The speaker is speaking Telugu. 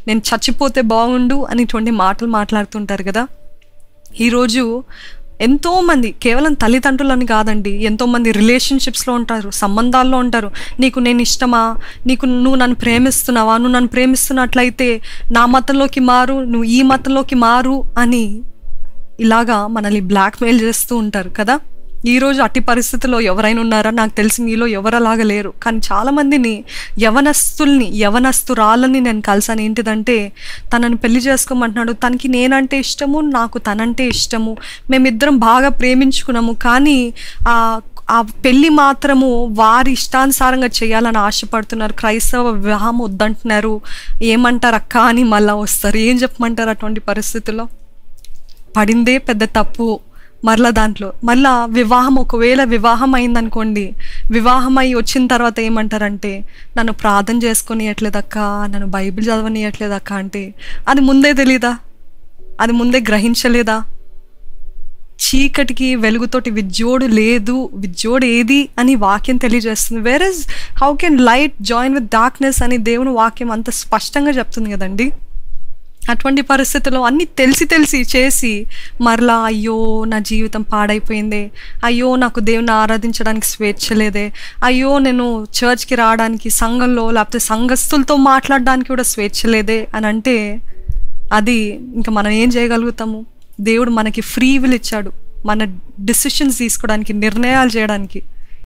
నేను చచ్చిపోతే బాగుండు అనేటువంటి మాటలు మాట్లాడుతుంటారు కదా. ఈరోజు ఎంతోమంది కేవలం తల్లిదండ్రులని కాదండి, ఎంతోమంది రిలేషన్షిప్స్లో ఉంటారు, సంబంధాల్లో ఉంటారు. నీకు నేను ఇష్టమా, నువ్వు నన్ను ప్రేమిస్తున్నావా, నువ్వు నన్ను ప్రేమిస్తున్నట్లయితే నా మతంలోకి మారు, నువ్వు ఈ మతంలోకి మారు అని ఇలాగా మనల్ని బ్లాక్మెయిల్ చేస్తూ ఉంటారు కదా. ఈరోజు అట్టి పరిస్థితుల్లో ఎవరైనా ఉన్నారా? నాకు తెలిసి మీలో ఎవరు అలాగా లేరు. కానీ చాలామందిని యవనస్తురాలని నేను కలిసాను. ఏంటిదంటే తనని పెళ్లి చేసుకోమంటున్నాడు, తనకి నేనంటే ఇష్టము, నాకు తనంటే ఇష్టము, మేమిద్దరం బాగా ప్రేమించుకున్నాము, కానీ ఆ పెళ్ళి మాత్రము వారి ఇష్టానుసారంగా చేయాలని ఆశపడుతున్నారు. క్రైస్తవ వివాహం వద్దంటున్నారు. ఏమంటారు అక్క అని మళ్ళీ వస్తారు. ఏం చెప్పమంటారు అటువంటి పరిస్థితుల్లో? పడిందే పెద్ద తప్పు. మళ్ళా ఒకవేళ వివాహం అయిందనుకోండి, వివాహం అయి వచ్చిన తర్వాత ఏమంటారంటే నన్ను ప్రార్థన చేసుకొనియట్లేదక్క, నన్ను బైబిల్ చదవనియట్లేదక్క అంటే అది ముందే తెలీదా? అది ముందే గ్రహించలేదా? చీకటికి వెలుగుతోటి విజ్జోడు లేదు, విజ్జోడు ఏది అని వాక్యం తెలియజేస్తుంది. Where is how can light join with darkness అని దేవుని వాక్యం అంత స్పష్టంగా చెప్తుంది కదండి. అటువంటి పరిస్థితుల్లో అన్నీ తెలిసి చేసి మరలా అయ్యో నా జీవితం పాడైపోయిందే, అయ్యో నాకు దేవుని ఆరాధించడానికి స్వేచ్ఛ లేదే, అయ్యో నేను చర్చ్కి రావడానికి, సంఘంలో లేకపోతే సంఘస్థులతో మాట్లాడడానికి కూడా స్వేచ్ఛ లేదే అని అంటే అది ఇంకా మనం ఏం చేయగలుగుతాము? దేవుడు మనకి ఫ్రీ విల్ ఇచ్చాడు మన డిసిషన్స్ తీసుకోవడానికి, నిర్ణయాలు చేయడానికి.